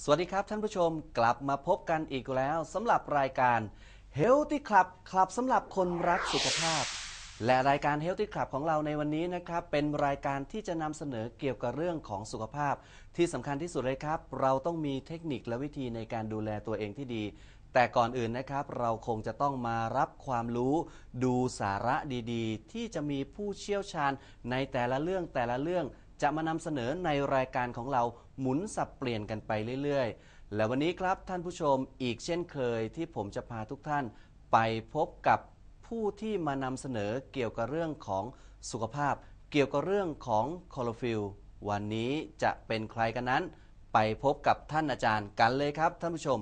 วัสดีครับท่านผู้ชมกลับมาพบกันอีกแล้วสำหรับรายการ Healthy Club คลับสำหรับคนรักสุขภาพและรายการ Healthy Club ของเราในวันนี้นะครับเป็นรายการที่จะนำเสนอเกี่ยวกับเรื่องของสุขภาพที่สำคัญที่สุดเลยครับเราต้องมีเทคนิคและวิธีในการดูแลตัวเองที่ดีแต่ก่อนอื่นนะครับเราคงจะต้องมารับความรู้ดูสาระดีๆที่จะมีผู้เชี่ยวชาญในแต่ละเรื่องจะมานำเสนอในรายการของเราหมุนสับเปลี่ยนกันไปเรื่อยๆและวันนี้ครับท่านผู้ชมอีกเช่นเคยที่ผมจะพาทุกท่านไปพบกับผู้ที่มานำเสนอเกี่ยวกับเรื่องของสุขภาพเกี่ยวกับเรื่องของคลอโรฟิลวันนี้จะเป็นใครกันนั้นไปพบกับท่านอาจารย์กันเลยครับท่านผู้ชม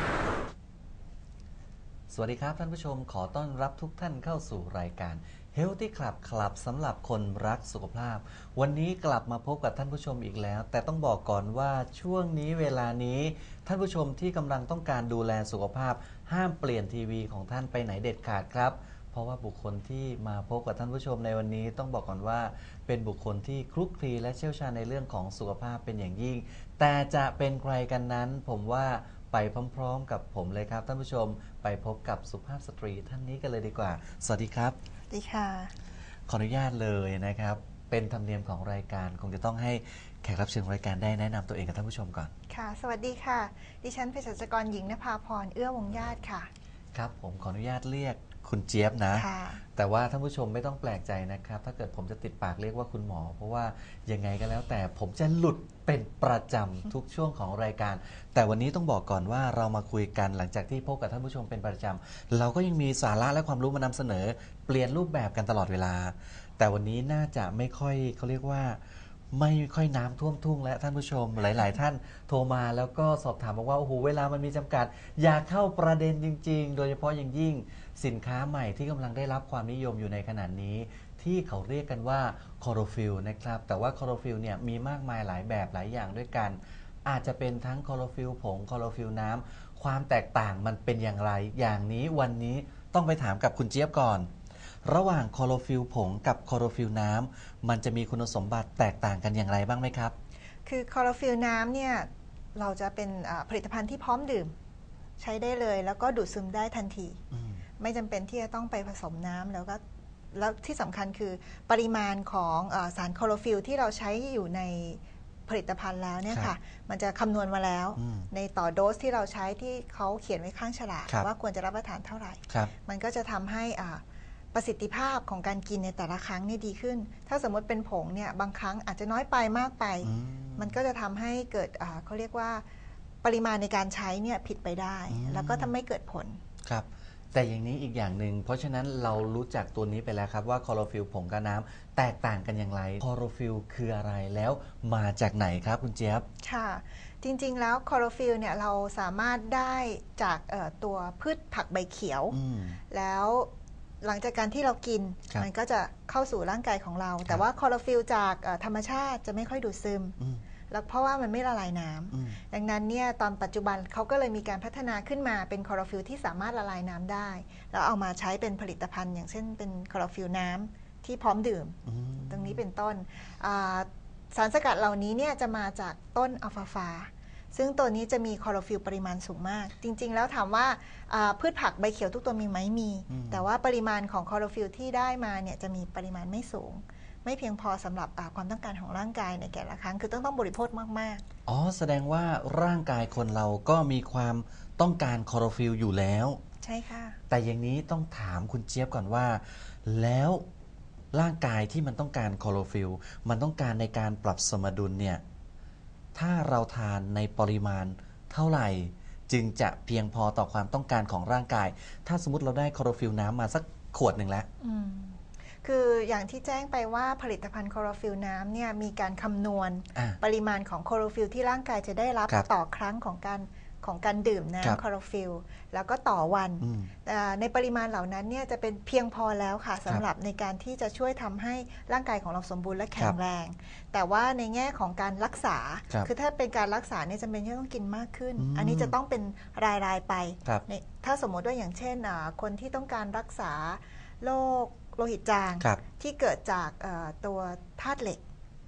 สวัสดีครับท่านผู้ชมขอต้อนรับทุกท่านเข้าสู่รายการ Healthy Club คลับสำหรับคนรักสุขภาพวันนี้กลับมาพบกับท่านผู้ชมอีกแล้วแต่ต้องบอกก่อนว่าช่วงนี้เวลานี้ท่านผู้ชมที่กำลังต้องการดูแลสุขภาพห้ามเปลี่ยนทีวีของท่านไปไหนเด็ดขาดครับเพราะว่าบุคคลที่มาพบกับท่านผู้ชมในวันนี้ต้องบอกก่อนว่าเป็นบุคคลที่คลุกคลีและเชี่ยวชาญในเรื่องของสุขภาพเป็นอย่างยิ่งแต่จะเป็นใครกันนั้นผมว่าไปพร้อมๆกับผมเลยครับท่านผู้ชมไปพบกับสุภาพสตรีท่านนี้กันเลยดีกว่าสวัสดีครับสวัสดีค่ะขออนุญาตเลยนะครับเป็นธรรมเนียมของรายการคงจะต้องให้แขกรับเชิญรายการได้แนะนำตัวเองกับท่านผู้ชมก่อนค่ะสวัสดีค่ะดิฉันเภสัชกรหญิงนภาพรเอื้อวงญาติค่ะครับผมขออนุญาตเรียกคุณเจี๊ยบนะค่ะแต่ว่าท่านผู้ชมไม่ต้องแปลกใจนะครับถ้าเกิดผมจะติดปากเรียกว่าคุณหมอเพราะว่ายังไงก็แล้วแต่ผมจะหลุดเป็นประจำทุกช่วงของรายการแต่วันนี้ต้องบอกก่อนว่าเรามาคุยกันหลังจากที่พบกับท่านผู้ชมเป็นประจำเราก็ยังมีสาระและความรู้มานำเสนอเปลี่ยนรูปแบบกันตลอดเวลาแต่วันนี้น่าจะไม่ค่อยเขาเรียกว่าไม่ค่อยน้ำท่วมทุ่งและท่านผู้ชมหลายๆท่านโทรมาแล้วก็สอบถามบอกว่าโอ้โหเวลามันมีจำกัดอยากเข้าประเด็นจริงๆโดยเฉพาะอย่างยิ่งสินค้าใหม่ที่กำลังได้รับความนิยมอยู่ในขณะนี้ที่เขาเรียกกันว่าคลอโรฟิลนะครับแต่ว่าคลอโรฟิลเนี่ยมีมากมายหลายแบบหลายอย่างด้วยกันอาจจะเป็นทั้งคลอโรฟิลผงคลอโรฟิลน้ำความแตกต่างมันเป็นอย่างไรอย่างนี้วันนี้ต้องไปถามกับคุณเจี๊ยบก่อนระหว่างคลอโรฟิลผงกับคลอโรฟิลน้ำมันจะมีคุณสมบัติแตกต่างกันอย่างไรบ้างไหมครับคือคลอโรฟิลน้ำเนี่ยเราจะเป็นผลิตภัณฑ์ที่พร้อมดื่มใช้ได้เลยแล้วก็ดูดซึมได้ทันทีไม่จำเป็นที่จะต้องไปผสมน้ำแล้วที่สำคัญคือปริมาณของสารคลอโรฟิลที่เราใช้อยู่ในผลิตภัณฑ์แล้วเนี่ยค่ะมันจะคำนวณมาแล้วในต่อโดสที่เราใช้ที่เขาเขียนไว้ข้างฉลากว่าควรจะรับประทานเท่าไหร่มันก็จะทำให้ประสิทธิภาพของการกินในแต่ละครั้งเนี่ยดีขึ้นถ้าสมมติเป็นผงเนี่ยบางครั้งอาจจะน้อยไปมากไปมันก็จะทำให้เกิดเขาเรียกว่าปริมาณในการใช้เนี่ยผิดไปได้แล้วก็ทำให้เกิดผลครับแต่อย่างนี้อีกอย่างหนึ่งเพราะฉะนั้นเรารู้จักตัวนี้ไปแล้วครับว่าคลอโรฟิลผงกับน้ำแตกต่างกันอย่างไรคลอโรฟิลคืออะไรแล้วมาจากไหนครับคุณเจี๊ยบค่ะจริงๆแล้วคลอโรฟิลเนี่ยเราสามารถได้จากตัวพืชผักใบเขียวแล้วหลังจากการที่เรากินมันก็จะเข้าสู่ร่างกายของเราแต่ว่าคลอโรฟิลจากธรรมชาติจะไม่ค่อยดูดซึมแล้วเพราะว่ามันไม่ละลายน้ำดังนั้นเนี่ยตอนปัจจุบันเขาก็เลยมีการพัฒนาขึ้นมาเป็นคลอโรฟิลที่สามารถละลายน้ำได้แล้วเอามาใช้เป็นผลิตภัณฑ์อย่างเช่นเป็นคลอโรฟิลน้ำที่พร้อมดื่มตรงนี้เป็นต้นสารสกัดเหล่านี้เนี่ยจะมาจากต้นอัลฟาฟาซึ่งตัวนี้จะมีคลอโรฟิลปริมาณสูงมากจริงๆแล้วถามว่าพืชผักใบเขียวทุกตัวมีไหมมีแต่ว่าปริมาณของคลอโรฟิลที่ได้มาเนี่ยจะมีปริมาณไม่สูงไม่เพียงพอสำหรับความต้องการของร่างกายในแต่ละครั้งคือต้องบริโภคมากๆอ๋อแสดงว่าร่างกายคนเราก็มีความต้องการคลอโรฟิลอยู่แล้วใช่ค่ะแต่อย่างนี้ต้องถามคุณเจี๊ยบก่อนว่าแล้วร่างกายที่มันต้องการคลอโรฟิลมันต้องการในการปรับสมดุลเนี่ยถ้าเราทานในปริมาณเท่าไหร่จึงจะเพียงพอต่อความต้องการของร่างกายถ้าสมมติเราได้คลอโรฟิลน้ำมาสักขวดหนึ่งแล้วคืออย่างที่แจ้งไปว่าผลิตภัณฑ์คลอโรฟิลน้ำเนี่ยมีการคำนวณปริมาณของคลอโรฟิลที่ร่างกายจะได้รับต่อครั้งของการดื่มน้ำคลอโรฟิลแล้วก็ต่อวันในปริมาณเหล่านั้นเนี่ยจะเป็นเพียงพอแล้วค่ะสำหรับในการที่จะช่วยทำให้ร่างกายของเราสมบูรณ์และแข็งแรงแต่ว่าในแง่ของการรักษาคือถ้าเป็นการรักษาเนี่ยจำเป็นที่ต้องกินมากขึ้นอันนี้จะต้องเป็นรายไปถ้าสมมติว่าอย่างเช่นคนที่ต้องการรักษาโรคโลหิตจางที่เกิดจากตัวธาตุเหล็ก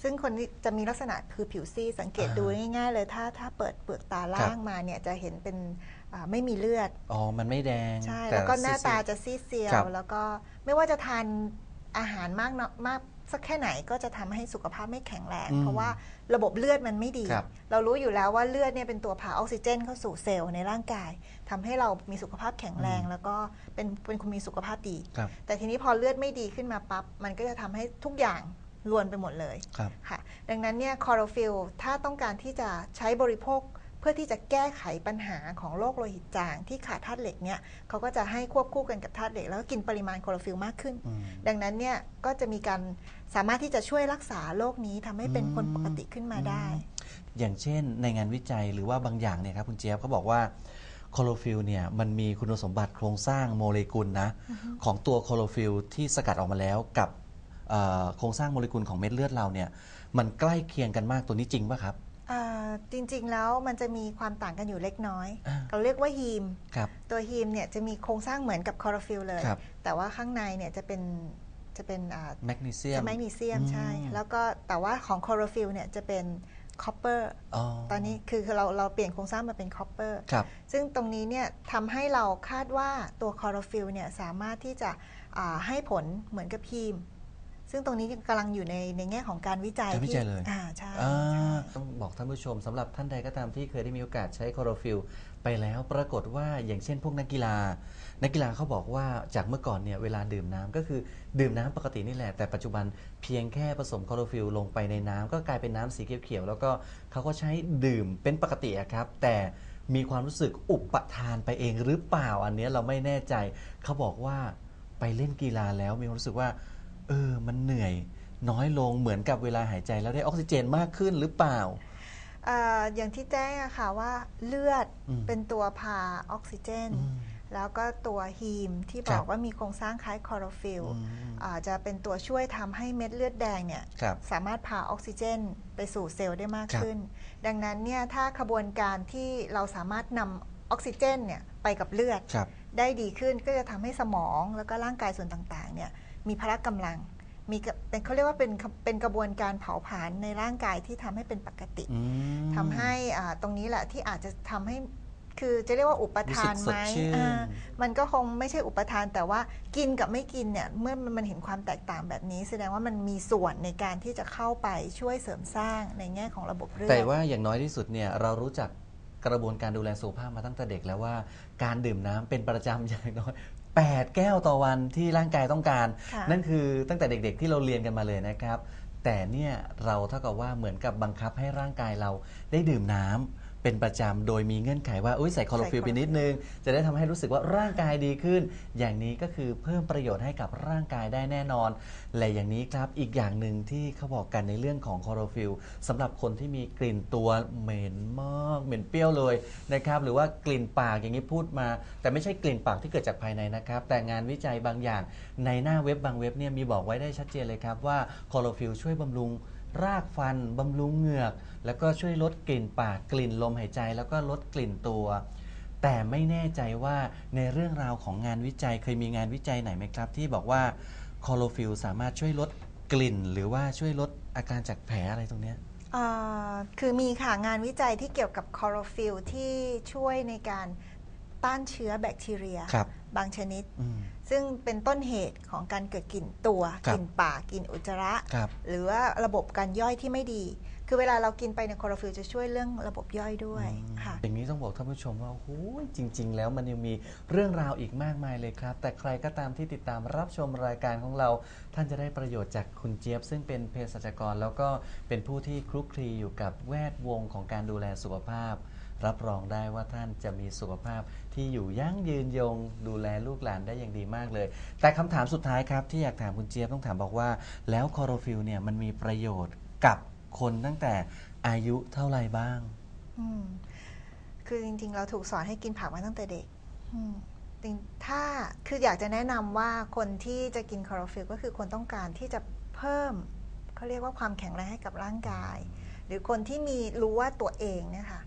ซึ่งคนนี้จะมีลักษณะคือผิวซีดสังเกตดูง่ายๆเลยถ้าเปิดเปลือกตาล่างมาเนี่ยจะเห็นเป็นไม่มีเลือดอ๋อมันไม่แดงใช่แล้วก็หน้าตาจะซีดเซียวแล้วก็ไม่ว่าจะทานอาหารมากสักแค่ไหนก็จะทำให้สุขภาพไม่แข็งแรงเพราะว่าระบบเลือดมันไม่ดีเรารู้อยู่แล้วว่าเลือดเนี่ยเป็นตัวพาออกซิเจนเข้าสู่เซลล์ในร่างกายทำให้เรามีสุขภาพแข็งแรงแล้วก็เป็นคนมีสุขภาพดีแต่ทีนี้พอเลือดไม่ดีขึ้นมาปั๊บมันก็จะทำให้ทุกอย่างรวนไปหมดเลยค่ะดังนั้นเนี่ยคลอโรฟิลถ้าต้องการที่จะใช้บริโภคเพื่อที่จะแก้ไขปัญหาของโรคโลหิตจางที่ขาดธาตุเหล็กเนี่ยเขาก็จะให้ควบคู่กันกับธาตุเหล็กแล้วก็กินปริมาณคลอโรฟิลมากขึ้นดังนั้นเนี่ยก็จะมีการสามารถที่จะช่วยรักษาโรคนี้ทำให้เป็นคนปกติขึ้นมาได้อย่างเช่นในงานวิจัยหรือว่าบางอย่างเนี่ยครับคุณเจี๊ยบเขาบอกว่าคลอโรฟิลเนี่ยมันมีคุณสมบัติโครงสร้างโมเลกุลนะของตัวคลอโรฟิลที่สกัดออกมาแล้วกับโครงสร้างโมเลกุลของเม็ดเลือดเราเนี่ยมันใกล้เคียงกันมากตัวนี้จริงป่ะครับจริงๆแล้วมันจะมีความต่างกันอยู่เล็กน้อยเราเรียกว่าฮีมตัวฮีมเนี่ยจะมีโครงสร้างเหมือนกับคลอโรฟิลเลยแต่ว่าข้างในเนี่ยจะเป็นแมกนีเซียมใช่แล้วก็แต่ว่าของคลอโรฟิลเนี่ยจะเป็นคอปเปอร์ตอนนี้คือเราเปลี่ยนโครงสร้างมาเป็นคอปเปอร์ซึ่งตรงนี้เนี่ยทำให้เราคาดว่าตัวคลอโรฟิลเนี่ยสามารถที่จะให้ผลเหมือนกับฮีมซึ่งตรงนี้กำลังอยู่ในแง่ของการวิจัยเลยใช่ต้องบอกท่านผู้ชมสำหรับท่านใดก็ตามที่เคยได้มีโอกาสใช้คลอโรฟิลไปแล้วปรากฏว่าอย่างเช่นพวกนักกีฬาเขาบอกว่าจากเมื่อก่อนเนี่ยเวลาดื่มน้ำก็คือดื่มน้ำปกตินี่แหละแต่ปัจจุบันเพียงแค่ผสมคลอโรฟิลลงไปในน้ำก็กลายเป็นน้ำสีเขียวๆแล้วก็เขาก็ใช้ดื่มเป็นปกติครับแต่มีความรู้สึกอุปทานไปเองหรือเปล่าอันนี้เราไม่แน่ใจเขาบอกว่าไปเล่นกีฬาแล้วมีความรู้สึกว่ามันเหนื่อยน้อยลงเหมือนกับเวลาหายใจแล้วได้ออกซิเจนมากขึ้นหรือเปล่าอย่างที่แจ้งอะค่ะว่าเลือดเป็นตัวพาออกซิเจนแล้วก็ตัวฮีมที่บอกว่ามีโครงสร้างคล้ายคลอโรฟิลจะเป็นตัวช่วยทำให้เม็ดเลือดแดงเนี่ยสามารถพาออกซิเจนไปสู่เซลล์ได้มากขึ้นดังนั้นเนี่ยถ้าขบวนการที่เราสามารถนำออกซิเจนเนี่ยไปกับเลือดได้ดีขึ้นก็จะทำให้สมองแล้วก็ร่างกายส่วนต่างๆเนี่ยมีพละกำลังเขาเรียกว่าเป็นกระบวนการเผาผลาญในร่างกายที่ทำให้เป็นปกติทำให้ตรงนี้แหละที่อาจจะทำให้คือจะเรียกว่าอุปทานไหมมันก็คงไม่ใช่อุปทานแต่ว่ากินกับไม่กินเนี่ยเมื่อมันเห็นความแตกต่างแบบนี้แสดงว่ามันมีส่วนในการที่จะเข้าไปช่วยเสริมสร้างในแง่ของระบบเลือดแต่ว่าอย่างน้อยที่สุดเนี่ยเรารู้จักกระบวนการดูแลสุขภาพมาตั้งแต่เด็กแล้วว่าการดื่มน้ำเป็นประจำอย่างน้อย8 แก้วต่อวันที่ร่างกายต้องการนั่นคือตั้งแต่เด็กๆที่เราเรียนกันมาเลยนะครับแต่เนี่ยเราเท่ากับว่าเหมือนกับบังคับให้ร่างกายเราได้ดื่มน้ำเป็นประจำโดยมีเงื่อนไขว่าใส่คลอโรฟิลไปนิดนึงจะได้ทำให้รู้สึกว่าร่างกายดีขึ้นอย่างนี้ก็คือเพิ่มประโยชน์ให้กับร่างกายได้แน่นอนและอย่างนี้ครับอีกอย่างหนึ่งที่เขาบอกกันในเรื่องของคลอโรฟิลสำหรับคนที่มีกลิ่นตัวเหม็นมากเหม็นเปรี้ยวเลยนะครับหรือว่ากลิ่นปากอย่างนี้พูดมาแต่ไม่ใช่กลิ่นปากที่เกิดจากภายในนะครับแต่งานวิจัยบางอย่างในหน้าเว็บบางเว็บเนี่ยมีบอกไว้ได้ชัดเจนเลยครับว่าคลอโรฟิลช่วยบำรุงรากฟันบำรุงเหงือกแล้วก็ช่วยลดกลิ่นปากกลิ่นลมหายใจแล้วก็ลดกลิ่นตัวแต่ไม่แน่ใจว่าในเรื่องราวของงานวิจัยเคยมีงานวิจัยไหนไหมครับที่บอกว่าคลอโรฟิลสามารถช่วยลดกลิ่นหรือว่าช่วยลดอาการจากแผลอะไรตรงนี้คือมีค่ะงานวิจัยที่เกี่ยวกับคลอโรฟิลที่ช่วยในการต้านเชื้อแบคทีเรียบางชนิดซึ่งเป็นต้นเหตุของการเกิดกลิ่นตัวกลิ่นปากกลิ่นอุจจาระหรือว่าระบบการย่อยที่ไม่ดีคือเวลาเรากินไปในคลอโรฟิลจะช่วยเรื่องระบบย่อยด้วยค่ะอย่างนี้ต้องบอกท่านผู้ชมว่าโอ้ยจริงๆแล้วมันยังมีเรื่องราวอีกมากมายเลยครับแต่ใครก็ตามที่ติดตามรับชมรายการของเราท่านจะได้ประโยชน์จากคุณเจี๊ยบซึ่งเป็นเภสัชกรแล้วก็เป็นผู้ที่คลุกคลีอยู่กับแวดวงของการดูแลสุขภาพรับรองได้ว่าท่านจะมีสุขภาพที่อยู่ยั่งยืนยงดูแลลูกหลานได้อย่างดีมากเลยแต่คำถามสุดท้ายครับที่อยากถามคุณเจี๊ยบต้องถามบอกว่าแล้วคลอโรฟิลเนี่ยมันมีประโยชน์กับคนตั้งแต่อายุเท่าไรบ้างคือจริงๆเราถูกสอนให้กินผักมาตั้งแต่เด็กถ้าคืออยากจะแนะนำว่าคนที่จะกินคลอโรฟิลก็คือคนต้องการที่จะเพิ่มเขาเรียกว่าความแข็งแรงให้กับร่างกายหรือคนที่รู้ว่าตัวเองเนี่ยค่ะ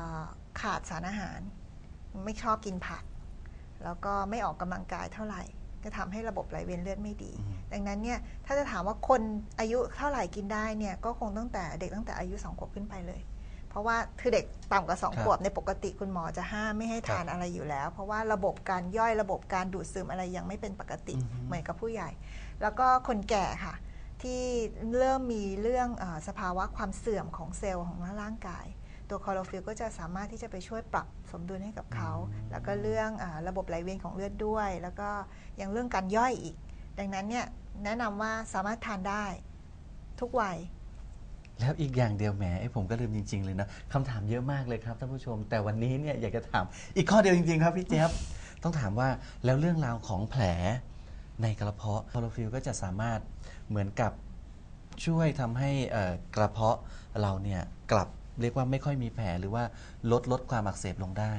ขาดสารอาหารไม่ชอบกินผักแล้วก็ไม่ออกกำลังกายเท่าไหร่จะทำให้ระบบไหลเวียนเลือดไม่ดีดังนั้นเนี่ยถ้าจะถามว่าคนอายุเท่าไหร่กินได้เนี่ยก็คงตั้งแต่อายุ2 ขวบขึ้นไปเลยเพราะว่าคือเด็กต่ำกว่า2 ขวบในปกติคุณหมอจะห้ามไม่ให้ทานอะไรอยู่แล้วเพราะว่าระบบการย่อยระบบการดูดซึมอะไรยังไม่เป็นปกติเหมือนกับผู้ใหญ่แล้วก็คนแก่ค่ะที่เริ่มมีเรื่องสภาวะความเสื่อมของเซลล์ของร่างกายตัวคลอโรฟิลก็จะสามารถที่จะไปช่วยปรับสมดุลให้กับเขาแล้วก็เรื่องระบบไหลเวียนของเลือดด้วย แล้วก็ยังเรื่องการย่อยอีกดังนั้นเนี่ยแนะนำว่าสามารถทานได้ทุกวัยแล้วอีกอย่างเดียวแหมผมก็ลืมจริงๆเลยนะคำถามเยอะมากเลยครับท่านผู้ชมแต่วันนี้เนี่ยอยากจะถามอีกข้อเดียวจริงๆครับพี่เจี๊ยบต้องถามว่าแล้วเรื่องราวของแผลในกระเพาะคลอโรฟิลก็จะสามารถเหมือนกับช่วยทำให้กระเพาะเราเนี่ยกลับเรียกว่าไม่ค่อยมีแผลหรือว่าลดความอักเสบลงได้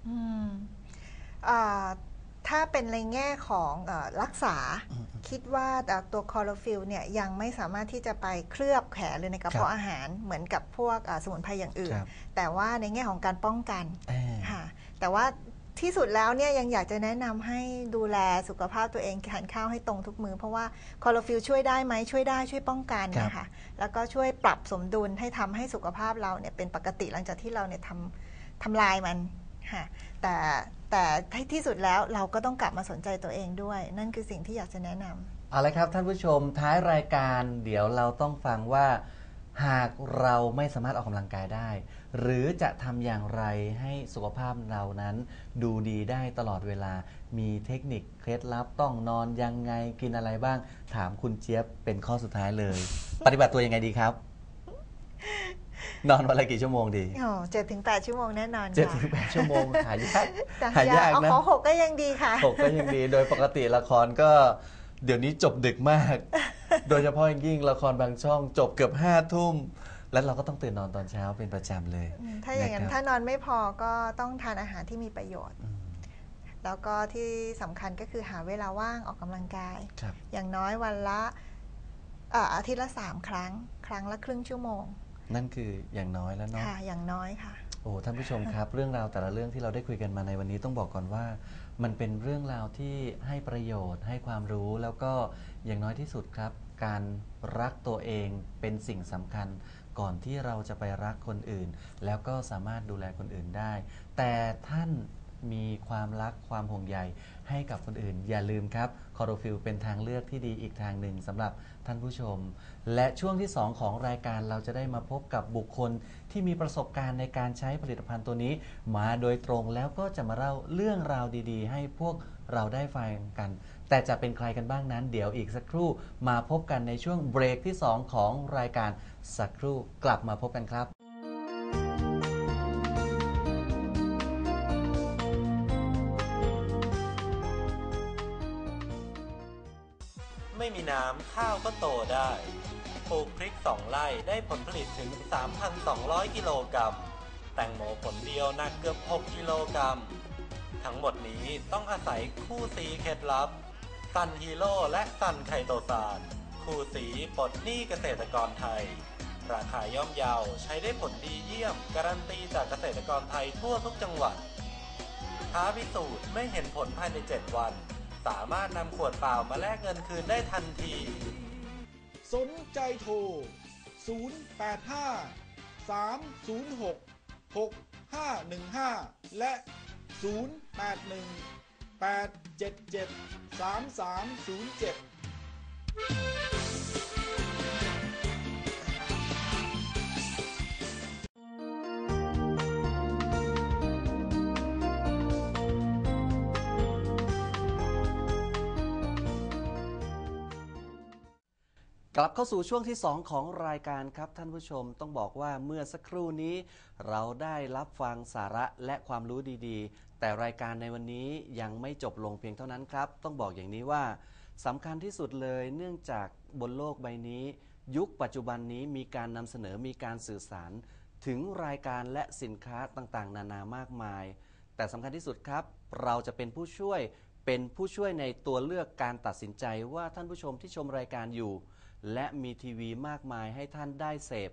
ถ้าเป็นในแง่ของรักษาคิดว่าตัวคลอโรฟิลเนี่ยยังไม่สามารถที่จะไปเคลือบแผลเลยในกระเพาะอาหารเหมือนกับพวกสมุนไพรอย่างอื่นแต่ว่าในแง่ของการป้องกันค่ะแต่ว่าที่สุดแล้วเนี่ยยังอยากจะแนะนำให้ดูแลสุขภาพตัวเองทานข้าวให้ตรงทุกมื้อเพราะว่าคลอโรฟิลช่วยได้ไหมช่วยได้ช่วยป้องกันนะคะแล้วก็ช่วยปรับสมดุลให้ทำให้สุขภาพเราเนี่ยเป็นปกติหลังจากที่เราเนี่ยทำลายมันค่ะแต่ที่สุดแล้วเราก็ต้องกลับมาสนใจตัวเองด้วยนั่นคือสิ่งที่อยากจะแนะนำเอาละครับท่านผู้ชมท้ายรายการเดี๋ยวเราต้องฟังว่าหากเราไม่สามารถออกกำลังกายได้หรือจะทำอย่างไรให้สุขภาพเรานั้นดูดีได้ตลอดเวลามีเทคนิคเคล็ดลับต้องนอนยังไงกินอะไรบ้างถามคุณเจี๊ยบเป็นข้อสุดท้ายเลย ปฏิบัติตัวยังไงดีครับนอนวันละกี่ชั่วโมงดี 7-8 ชั่วโมงแน่นอน 7-8 ชั่วโมงหายากนะขอ6ก็ยังดีค่ะ 6ก็ยังดีโดยปกติละครก็เดี๋ยวนี้จบดึกมากโดยเฉพาะยิ่งละครบางช่องจบเกือบ5 ทุ่มแล้วเราก็ต้องตื่นนอนตอนเช้าเป็นประจำเลยถ้าอย่างนั้นถ้านอนไม่พอก็ต้องทานอาหารที่มีประโยชน์แล้วก็ที่สำคัญก็คือหาเวลาว่างออกกำลังกายอย่างน้อยวันละอาทิตย์ละ3 ครั้งครั้งละครึ่งชั่วโมงนั่นคืออย่างน้อยแล้วเนาะค่ะอย่างน้อยค่ะโอ้ท่านผู้ชมครับเรื่องราวแต่ละเรื่องที่เราได้คุยกันมาในวันนี้ต้องบอกก่อนว่ามันเป็นเรื่องราวที่ให้ประโยชน์ให้ความรู้แล้วก็อย่างน้อยที่สุดครับการรักตัวเองเป็นสิ่งสำคัญก่อนที่เราจะไปรักคนอื่นแล้วก็สามารถดูแลคนอื่นได้แต่ท่านมีความรักความห่วงใยให้กับคนอื่นอย่าลืมครับคลอโรฟิลเป็นทางเลือกที่ดีอีกทางหนึ่งสำหรับท่านผู้ชมและช่วงที่2ของรายการเราจะได้มาพบกับบุคคลที่มีประสบการณ์ในการใช้ผลิตภัณฑ์ตัวนี้มาโดยตรงแล้วก็จะมาเล่าเรื่องราวดีๆให้พวกเราได้ฟังกันแต่จะเป็นใครกันบ้างนั้นเดี๋ยวอีกสักครู่มาพบกันในช่วงเบรกที่2ของรายการสักครู่กลับมาพบกันครับไม่มีน้ำข้าวก็โตได้ปลูกพริก2 ไร่ได้ผลผลิตถึง 3,200 กิโลกรัมแตงโมผลเดียวหนักเกือบ6 กิโลกรัมทั้งหมดนี้ต้องอาศัยคู่สีเคล็ดลับซันฮีโร่และซันไคโตซานคู่สีปลดหนี้เกษตรกรไทยราคาย่อมเยาใช้ได้ผลดีเยี่ยมการันตีจากเกษตรกรไทยทั่วทุกจังหวัดท้าพิสูจน์ไม่เห็นผลภายใน7 วันสามารถนำขวดเปล่ามาแลกเงินคืนได้ทันทีสนใจโทร085 306 6515และ081 877 3307 กลับเข้าสู่ช่วงที่2ของรายการครับท่านผู้ชมต้องบอกว่าเมื่อสักครู่นี้เราได้รับฟังสาระและความรู้ดีๆแต่รายการในวันนี้ยังไม่จบลงเพียงเท่านั้นครับต้องบอกอย่างนี้ว่าสำคัญที่สุดเลยเนื่องจากบนโลกใบนี้ยุคปัจจุบันนี้มีการนำเสนอมีการสื่อสารถึงรายการและสินค้าต่างๆนานามากมายแต่สำคัญที่สุดครับเราจะเป็นผู้ช่วยในตัวเลือกการตัดสินใจว่าท่านผู้ชมที่ชมรายการอยู่และมีทีวีมากมายให้ท่านได้เสพ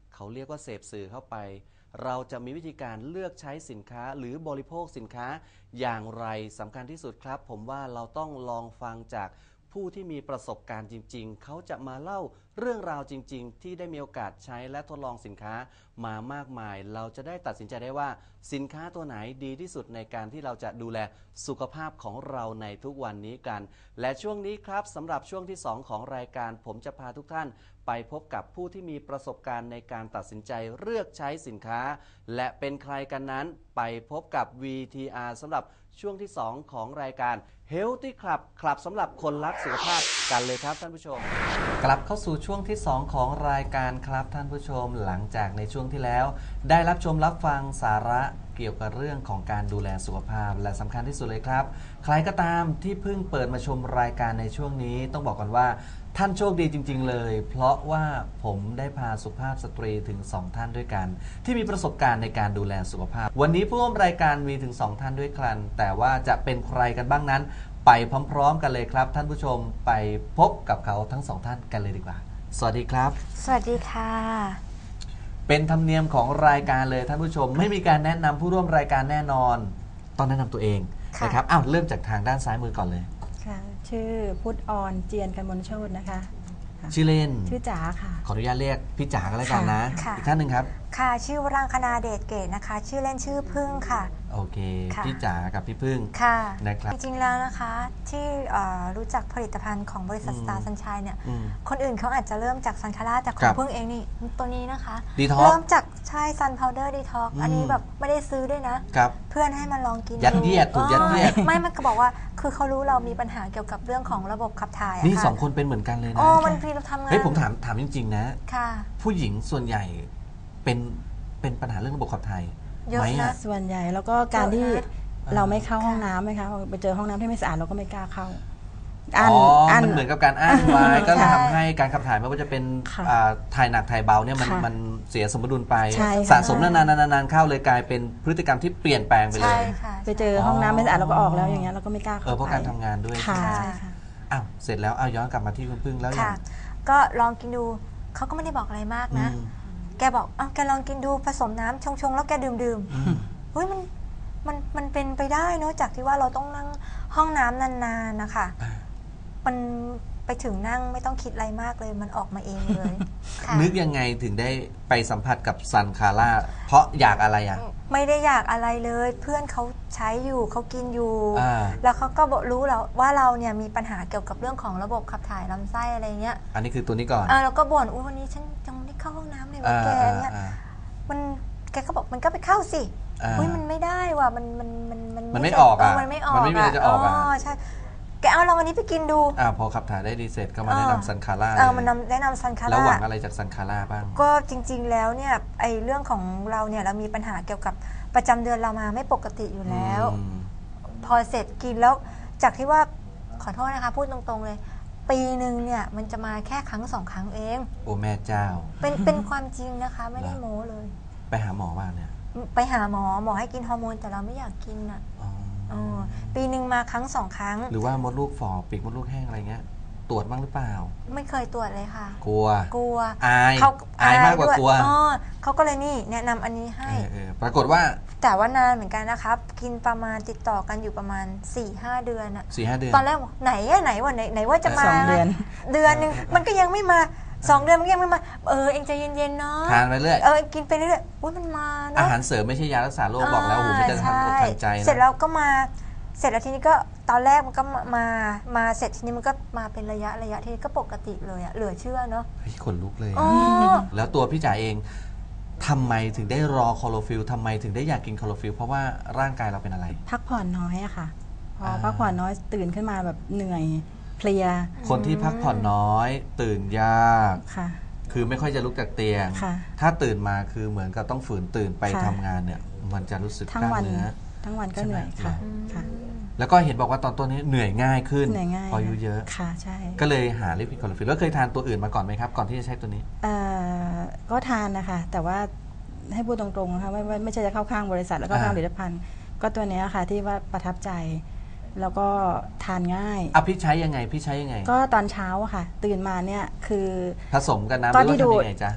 เขาเรียกว่าเสพสื่อเข้าไปเราจะมีวิธีการเลือกใช้สินค้าหรือบริโภคสินค้าอย่างไรสำคัญที่สุดครับผมว่าเราต้องลองฟังจากผู้ที่มีประสบการณ์จริงๆเขาจะมาเล่าเรื่องราวจริงๆที่ได้มีโอกาสใช้และทดลองสินค้ามามากมายเราจะได้ตัดสินใจได้ว่าสินค้าตัวไหนดีที่สุดในการที่เราจะดูแลสุขภาพของเราในทุกวันนี้กันและช่วงนี้ครับสำหรับช่วงที่2ของรายการผมจะพาทุกท่านไปพบกับผู้ที่มีประสบการณ์ในการตัดสินใจเลือกใช้สินค้าและเป็นใครกันนั้นไปพบกับ VTR สำหรับช่วงที่2ของรายการ Healthy Club คลับสำหรับคนรักสุขภาพกันเลยครับท่านผู้ชมกลับเข้าสู่ช่วงที่2ของรายการครับท่านผู้ชมหลังจากในช่วงที่แล้วได้รับชมรับฟังสาระเกี่ยวกับเรื่องของการดูแลสุขภาพและสำคัญที่สุดเลยครับใครก็ตามที่เพิ่งเปิดมาชมรายการในช่วงนี้ต้องบอกก่อนว่าท่านโชคดีจริงๆเลยเพราะว่าผมได้พาสุภาพสตรีถึง2ท่านด้วยกันที่มีประสบการณ์ในการดูแลสุขภาพวันนี้ผู้ร่วมรายการมีถึง2ท่านด้วยกันแต่ว่าจะเป็นใครกันบ้างนั้นไปพร้อมๆกันเลยครับท่านผู้ชมไปพบกับเขาทั้ง2ท่านกันเลยดีกว่าสวัสดีครับสวัสดีค่ะเป็นธรรมเนียมของรายการเลยท่านผู้ชมไม่มีการแนะนำผู้ร่วมรายการแน่นอนต้องแนะนำตัวเองนะครับเริ่มจากทางด้านซ้ายมือก่อนเลยค่ะชื่อพุทธออนเจียนกันมลโชตินะคะชื่อเล่นชื่อจ๋าค่ะขออนุญาตเรียกพี่จ๋าก็แล้วกันนะอีกท่านหนึ่งครับค่ะชื่อวรังคณาเดชเกตนะคะชื่อเล่นชื่อพึ่งค่ะโอเคพี่จ๋ากับพี่พึ่งค่ะนะครับจริงๆแล้วนะคะที่รู้จักผลิตภัณฑ์ของบริษัทสตาร์ซันชัยเนี่ยคนอื่นเขาอาจจะเริ่มจากซันคาร่าแต่ของพึ่งเองนี่ตัวนี้นะคะเริ่มจากใช่ซันพาวเดอร์ดีท็อกอันนี้แบบไม่ได้ซื้อด้วยนะเพื่อนให้มาลองกินยัดเยียดถูกยัดเยียดไม่มันก็บอกว่าคือเขารู้เรามีปัญหาเกี่ยวกับเรื่องของระบบขับถ่ายนี่2คนเป็นเหมือนกันเลยนะมันคือเราทำงานเฮ้ยผมถามจริงๆนะผู้หญิงส่วนใหญ่เป็นปัญหาเรื่องระบบขับถ่ายเยอะนะส่วนใหญ่แล้วก็การที่เราไม่เข้าห้องน้ำไหมคะไปเจอห้องน้ำที่ไม่สะอาดเราก็ไม่กล้าเข้ามันเหมือนกับการอั้นไว้ก็ทำให้การขับถ่ายไม่ว่าจะเป็นถ่ายหนักถ่ายเบาเนี่ยมันเสียสมดุลไปสะสมนานๆเข้าเลยกลายเป็นพฤติกรรมที่เปลี่ยนแปลงไปเลยไปเจอห้องน้ำไม่สะอาดเราก็ออกแล้วอย่างเงี้ยเราก็ไม่กล้าเข้าเพราะการทำงานด้วยอ้าวเสร็จแล้วย้อนกลับมาที่คุณพึ่งแล้วอย่างก็ลองกินดูเขาก็ไม่ได้บอกอะไรมากนะแกบอกแกลองกินดูผสมน้ำชงแล้วแกดื่มเฮ้ยมันเป็นไปได้เนอะจากที่ว่าเราต้องนั่งห้องน้ำนานๆนะคะมันไปถึงนั่งไม่ต้องคิดอะไรมากเลยมันออกมาเองเลยนึกยังไงถึงได้ไปสัมผัสกับซันคาร่าเพราะอยากอะไรไม่ได้อยากอะไรเลยเพื่อนเขาใช้อยู่เขากินอยู่แล้วเขาก็รู้แล้วว่าเราเนี่ยมีปัญหาเกี่ยวกับเรื่องของระบบขับถ่ายลำไส้อะไรเงี้ยอันนี้คือตัวนี้ก่อนแล้วก็บ่นวันนี้ฉันยังไม่ได้เข้าห้องน้ำเลยว่าแกเนี่ยแกก็บอกมันก็ไปเข้าสิมันไม่ได้ว่ะมันไม่ออกมันไม่ออกมันไม่มีอะไรจะออกใช่แกเอาลองอันนี้ไปกินดูพอขับถ่ายได้ดีเสร็จก็มาแนะนำซันคาร่ามันแนะนำซันคาร่าแล้วหวังอะไรจากซันคาร่าบ้างก็จริงๆแล้วเนี่ยไอ้เรื่องของเราเนี่ยเรามีปัญหาเกี่ยวกับประจำเดือนเรามาไม่ปกติอยู่แล้วพอเสร็จกินแล้วจากที่ว่าขอโทษนะคะพูดตรงๆเลยปีหนึ่งเนี่ยมันจะมาแค่ครั้ง2 ครั้งเองโอ้แม่เจ้าเป็นความจริงนะคะไม่ได้โม้เลยไปหาหมอบ้างเนี่ยไปหาหมอให้กินฮอร์โมนแต่เราไม่อยากกินอ่ะปีหนึ่งมาครั้ง2 ครั้งหรือว่ามดลูกฝ่อปีกมดลูกแห้งอะไรเงี้ยตรวจบ้างหรือเปล่าไม่เคยตรวจเลยค่ะกลัวอายมากกว่ากลัวเขาก็เลยนี่แนะนำอันนี้ให้ปรากฏว่าแต่ว่านานเหมือนกันนะครับกินประมาณติดต่อกันอยู่ประมาณ 4-5 เดือนอะ 4-5 เดือนตอนแรกไหนว่าจะมาเดือนนึงมันก็ยังไม่มา2 เดือนมันยังไม่มาเองใจเย็นๆเนาะทานไปเรื่อยกินไปเรื่อยมันมาเนาะอาหารเสริมไม่ใช่ยารักษาโรคบอกแล้วไม่จะทำกดทางใจเสร็จแล้วก็มาเสร็จแล้วทีนี้ก็ตอนแรกมันก็มาเสร็จทีนี้มันก็มาเป็นระยะทีนี้ก็ปกติเลยอะเหลือเชื่อเนาะขนลุกเลยแล้วตัวพี่จ๋าเองทำไมถึงได้รอคลอโรฟิลทำไมถึงได้อยากกินคลอโรฟิลเพราะว่าร่างกายเราเป็นอะไรพักผ่อนน้อยอะค่ะพอพักผ่อนน้อยตื่นขึ้นมาแบบเหนื่อยเพลียคนที่พักผ่อนน้อยตื่นยากคือไม่ค่อยจะลุกจากเตียงถ้าตื่นมาคือเหมือนกับต้องฝืนตื่นไปทำงานเนี่ยมันจะรู้สึกกล้ามเนื้อทั้งวันก็เหนื่อยค่ะแล้วก็เห็นบอกว่าตอนต้นนี้เหนื่อยง่ายขึ้นพออายุเยอะค่ะใช่ก็เลยหาลิปคลอโรฟิลแล้วเคยทานตัวอื่นมาก่อนไหมครับก่อนที่จะใช้ตัวนี้ก็ทานนะคะแต่ว่าให้พูดตรงๆนะคะไม่ใช่จะเข้าข้างบริษัทแล้วก็ข้างผลิตภัณฑ์ก็ตัวนี้ค่ะที่ว่าประทับใจแล้วก็ทานง่ายพี่ใช้ยังไงก็ตอนเช้าค่ะตื่นมาเนี่ยคือผสมกันน้ำหรือว่าทำยังไงจ๊ะ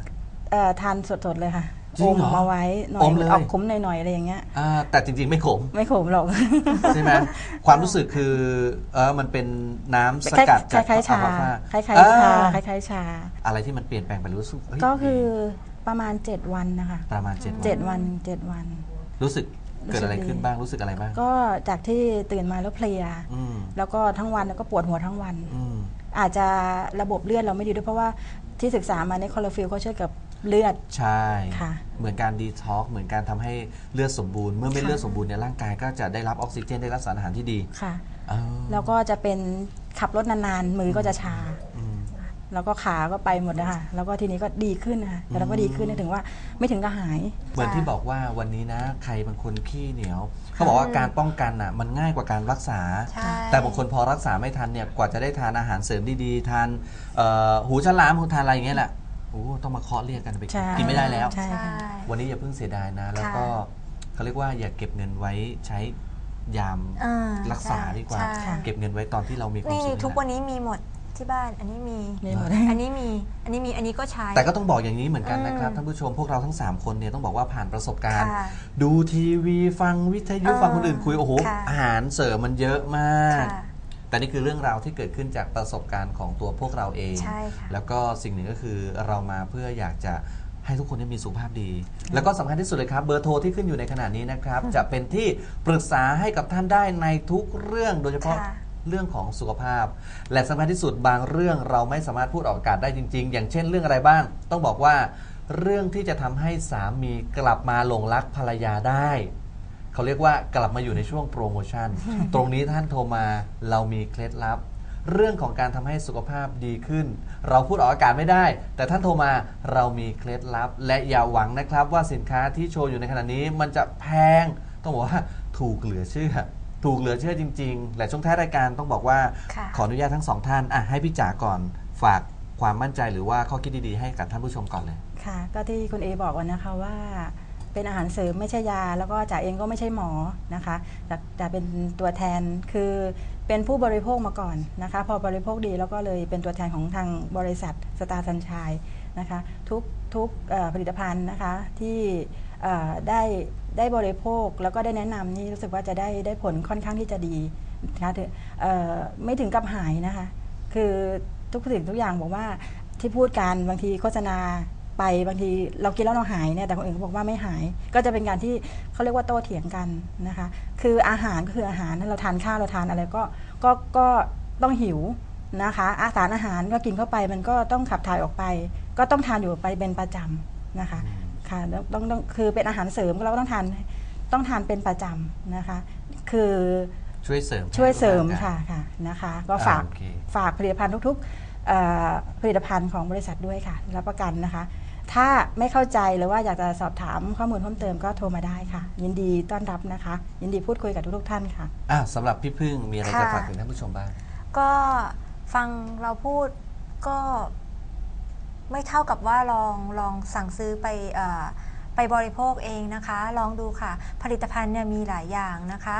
ทานสดๆเลยค่ะจริงเหรอมาไว้หน่ออย มเลยออกขมหน่อยๆอะไรอย่างเงี้ยแต่จริงๆไม่ขมไม่ขมหรอกใช่ไหมความรู้สึกคือมันเป็นน้ำสกัดจากคล้ายๆชาอัลฟาคล้ายๆชาคล้ายๆชาอะไรที่มันเปลี่ยนแปลงไปรู้สึกเฮ้ยก็คือประมาณ 7 วันนะคะประมาณ7 วัน 7 วันรู้สึกเกิดอะไรขึ้นบ้างรู้สึกอะไรบ้างก็จากที่ตื่นมาแล้วเพลียอืมแล้วก็ทั้งวันแล้วก็ปวดหัวทั้งวันอืมอาจจะระบบเลือดเราไม่ดีด้วยเพราะว่าที่ศึกษามาในคลอโรฟิลเขาช่วยกับเลือดใช่ค่ะเหมือนการดีท็อกซ์เหมือนการทำให้เลือดสมบูรณ์เมื่อไม่ค่ะเลือดสมบูรณ์เนี่ยร่างกายก็จะได้รับออกซิเจนได้รับสารอาหารที่ดีค่ะอ๋อแล้วก็จะเป็นขับรถนานๆมือก็จะชาอืมแล้วก็ขาก็ไปหมดนะคะแล้วก็ทีนี้ก็ดีขึ้นนะคะแต่เราก็ดีขึ้นถึงว่าไม่ถึงกับหายเหมือนที่บอกว่าวันนี้นะใครบางคนขี้เหนียวเขาบอกว่าการป้องกันน่ะมันง่ายกว่าการรักษาใช่แต่บางคนพอรักษาไม่ทันเนี่ยกว่าจะได้ทานอาหารเสริมดีๆทานหูฉลามหูทานอะไรอย่างเงี้ยแหละโอ้ต้องมาเคาะเรียกกันไปใช่กินไม่ได้แล้วใช่ใช่ค่ะวันนี้อย่าเพิ่งเสียดายนะ แล้วก็ค่ะเขาเรียกว่าอย่าเก็บเงินไว้ใช้ยามอ่ารักษาดีกว่าใช่เก็บเงินไว้ตอนที่เรามีความนี่สุขทุกแหวันละนี้มีหมดที่บ้านอันนี้มีมีหมดอันนี้มีอันนี้ก็ใช้แต่ก็ต้องบอกอย่างนี้เหมือนกันนะครับอืมท่านผู้ชมพวกเราทั้ง 3 คนเนี่ยต้องบอกว่าผ่านประสบการณ์ค่ะดูทีวีฟังวิทยุเออฟังคนอื่นคุยโอ้โหค่ะอาหารเสริมมันเยอะมากค่ะแต่นี่คือเรื่องราวที่เกิดขึ้นจากประสบการณ์ของตัวพวกเราเองใช่ค่ะแล้วก็สิ่งหนึ่งก็คือเรามาเพื่ออยากจะให้ทุกคนได้มีสุขภาพดี แล้วก็สำคัญที่สุดเลยครับเบอร์โทรที่ขึ้นอยู่ในขณะนี้นะครับ จะเป็นที่ปรึกษาให้กับท่านได้ในทุกเรื่องโดยเฉพาะค่ะเรื่องของสุขภาพ และสำคัญที่สุดบางเรื่องเราไม่สามารถพูดออกอากาศได้จริง ๆ อย่างเช่นเรื่องอะไรบ้าง ต้องบอกว่าเรื่องที่จะทำให้สามีกลับมาหลงรักภรรยาได้ เขาเรียกว่ากลับมาอยู่ในช่วงโปรโมชั่น ตรงนี้ท่านโทรมาเรามีเคล็ดลับ เรื่องของการทำให้สุขภาพดีขึ้น เราพูดออกอากาศไม่ได้ แต่ท่านโทรมาเรามีเคล็ดลับ และอย่าหวังนะครับว่าสินค้าที่โชว์อยู่ในขณะนี้มันจะแพงต้องบอกว่าถูกเหลือเชื่อ ถูกเหลือเชื่อจริงๆและช่วงท้ายรายการต้องบอกว่าค่ะขออนุญาตทั้งสองท่านให้พี่จ๋าก่อนฝากความมั่นใจหรือว่าข้อคิดดีๆให้กับท่านผู้ชมก่อนเลยค่ะก็ที่คุณเอบอกวันนะคะว่าเป็นอาหารเสริมไม่ใช่ยา แล้วก็จ๋าเองก็ไม่ใช่หมอนะคะจ๋าเป็นตัวแทนคือเป็นผู้บริโภคมาก่อนนะคะพอบริโภคดีแล้วก็เลยเป็นตัวแทนของทางบริษัทสตาร์ซันชัยนะคะทุกผลิตภัณฑ์นะคะที่ได้บริโภคแล้วก็ได้แนะนำนี่รู้สึกว่าจะได้ผลค่อนข้างที่จะดีนะคะไม่ถึงกับหายนะคะคือทุกสิ่งทุกอย่างบอกว่าที่พูดกันบางทีโฆษณาไปบางทีเรากินแล้วเราหายเนี่ยแต่คนอื่นเขาบอกว่าไม่หาย ก็จะเป็นการที่เขาเรียกว่าโต้เถียงกันนะคะคืออาหารก็คืออาหารเราทานข้าวเราทานอะไรก็ต้องหิวนะคะสารอาหารก็กินเข้าไปมันก็ต้องขับถ่ายออกไป ก็ต้องทานอยู่ไปเป็นประจำนะคะค่ะต้องคือเป็นอาหารเสริมเราก็ต้องทานเป็นประจำนะคะคือช่วยเสริมค่ะนะคะก็ฝากผลิตภัณฑ์ทุกๆผลิตภัณฑ์ของบริษัทด้วยค่ะรับประกันนะคะถ้าไม่เข้าใจหรือว่าอยากจะสอบถามข้อมูลเพิ่มเติมก็โทรมาได้ค่ะยินดีต้อนรับนะคะยินดีพูดคุยกับทุกท่านค่ะสำหรับพี่พึ่งมีอะไรจะฝากถึงท่านผู้ชมบ้างก็ฟังเราพูดก็ไม่เท่ากับว่าลองสั่งซื้อไปบริโภคเองนะคะลองดูค่ะผลิตภัณฑ์เนี่ยมีหลายอย่างนะคะ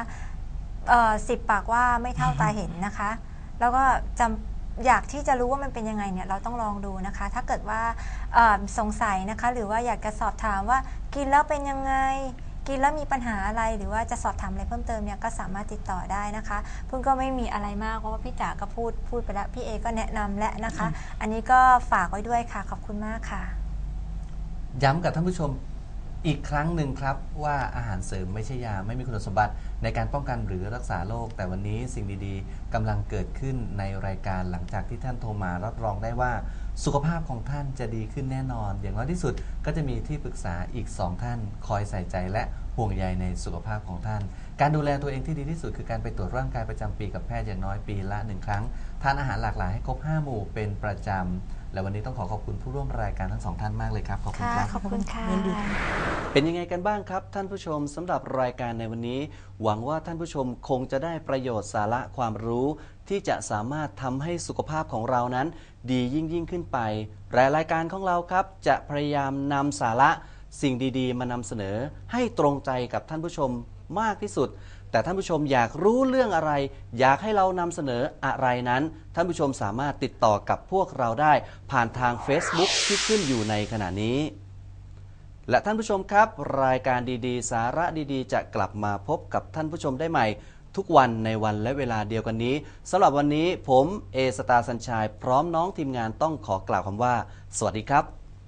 10 ปากว่าไม่เท่าตาเห็นนะคะ แล้วก็อยากที่จะรู้ว่ามันเป็นยังไงเนี่ยเราต้องลองดูนะคะถ้าเกิดว่าสงสัยนะคะหรือว่าอยากจะสอบถามว่ากินแล้วเป็นยังไงกินแล้วมีปัญหาอะไรหรือว่าจะสอบถามอะไรเพิ่มเติมเนี่ยก็สามารถติดต่อได้นะคะเพิ่งก็ไม่มีอะไรมากเพราะว่าพี่จ๋าก็พูดไปแล้วพี่เอก็แนะนำและนะคะอันนี้ก็ฝากไว้ด้วยค่ะขอบคุณมากค่ะย้ำกับท่านผู้ชมอีกครั้งหนึ่งครับว่าอาหารเสริมไม่ใช่ยาไม่มีคุณสมบัติในการป้องกันหรือรักษาโรคแต่วันนี้สิ่งดีๆกำลังเกิดขึ้นในรายการหลังจากที่ท่านโทรมารับรองได้ว่าสุขภาพของท่านจะดีขึ้นแน่นอนอย่างน้อยที่สุดก็จะมีที่ปรึกษาอีก2ท่านคอยใส่ใจและห่วงใยในสุขภาพของท่านการดูแลตัวเองที่ดีที่สุดคือการไปตรวจร่างกายประจำปีกับแพทย์อย่างน้อยปีละ1 ครั้งทานอาหารหลากหลายให้ครบ5 หมู่เป็นประจำและวันนี้ต้องขอบคุณผู้ร่วมรายการทั้ง2ท่านมากเลยครับขอบคุณครับขอบคุณค่ะเป็นยังไงกันบ้างครับท่านผู้ชมสำหรับรายการในวันนี้หวังว่าท่านผู้ชมคงจะได้ประโยชน์สาระความรู้ที่จะสามารถทำให้สุขภาพของเรานั้นดียิ่งขึ้นไปรายการของเราครับจะพยายามนำสาระสิ่งดีๆมานำเสนอให้ตรงใจกับท่านผู้ชมมากที่สุดแต่ท่านผู้ชมอยากรู้เรื่องอะไรอยากให้เรานำเสนออะไรนั้นท่านผู้ชมสามารถติดต่อกับพวกเราได้ผ่านทาง Facebook ที่ขึ้นอยู่ในขณะนี้และท่านผู้ชมครับรายการดีๆสาระดีๆจะกลับมาพบกับท่านผู้ชมได้ใหม่ทุกวันในวันและเวลาเดียวกันนี้สำหรับวันนี้ผมเอสตาร์สัญชัยพร้อมน้องทีมงานต้องขอกล่าวคำว่าสวัสดีครับ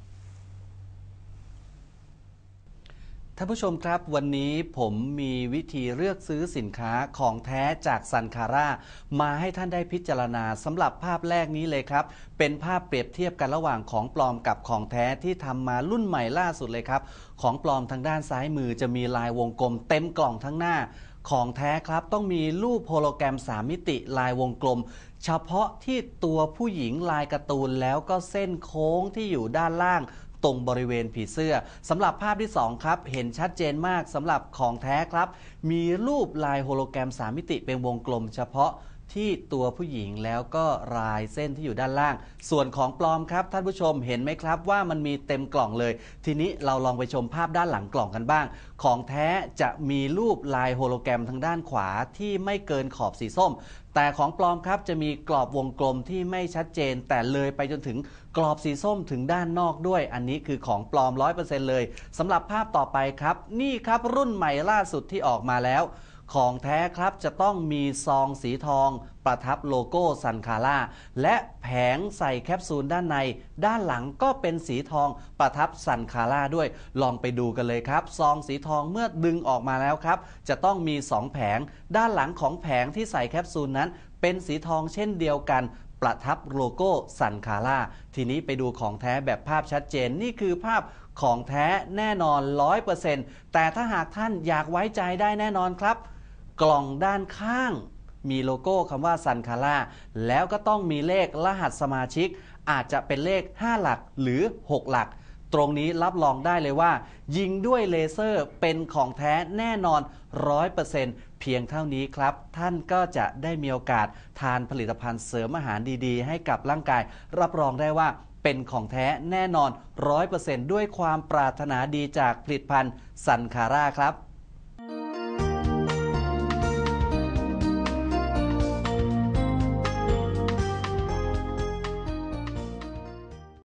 ท่านผู้ชมครับวันนี้ผมมีวิธีเลือกซื้อสินค้าของแท้จากซันคาร่ามาให้ท่านได้พิจารณาสำหรับภาพแรกนี้เลยครับเป็นภาพเปรียบเทียบกันระหว่างของปลอมกับของแท้ที่ทำมารุ่นใหม่ล่าสุดเลยครับของปลอมทางด้านซ้ายมือจะมีลายวงกลมเต็มกล่องทั้งหน้าของแท้ครับต้องมีรูปโฮโลแกรม3มิติลายวงกลมเฉพาะที่ตัวผู้หญิงลายการ์ตูนแล้วก็เส้นโค้งที่อยู่ด้านล่างตรงบริเวณผีเสื้อสำหรับภาพที่2ครับเห็นชัดเจนมากสำหรับของแท้ครับมีรูปลายโฮโลแกรม3มิติเป็นวงกลมเฉพาะที่ตัวผู้หญิงแล้วก็ลายเส้นที่อยู่ด้านล่างส่วนของปลอมครับท่านผู้ชมเห็นไหมครับว่ามันมีเต็มกล่องเลยทีนี้เราลองไปชมภาพด้านหลังกล่องกันบ้างของแท้จะมีรูปลายโฮโลแกรมทางด้านขวาที่ไม่เกินขอบสีส้มแต่ของปลอมครับจะมีกรอบวงกลมที่ไม่ชัดเจนแต่เลยไปจนถึงกรอบสีส้มถึงด้านนอกด้วยอันนี้คือของปลอม 100% เลยสำหรับภาพต่อไปครับนี่ครับรุ่นใหม่ล่าสุดที่ออกมาแล้วของแท้ครับจะต้องมีซองสีทองประทับโลโก้ซันคาร่าและแผงใส่แคปซูลด้านในด้านหลังก็เป็นสีทองประทับซันคาร่าด้วยลองไปดูกันเลยครับซองสีทองเมื่อดึงออกมาแล้วครับจะต้องมี2แผงด้านหลังของแผงที่ใส่แคปซูลนั้นเป็นสีทองเช่นเดียวกันประทับโลโก้ซันคาร่าทีนี้ไปดูของแท้แบบภาพชัดเจนนี่คือภาพของแท้แน่นอน 100% แต่ถ้าหากท่านอยากไว้ใจได้แน่นอนครับกล่องด้านข้างมีโลโก้คำว่าซันคาร่าแล้วก็ต้องมีเลขรหัสสมาชิกอาจจะเป็นเลข5หลักหรือ6หลักตรงนี้รับรองได้เลยว่ายิงด้วยเลเซอร์เป็นของแท้แน่นอน 100% เพียงเท่านี้ครับท่านก็จะได้มีโอกาสทานผลิตภัณฑ์เสริมอาหารดีๆให้กับร่างกายรับรองได้ว่าเป็นของแท้แน่นอน 100% ด้วยความปรารถนาดีจากผลิตภัณฑ์ซันคาร่าครับ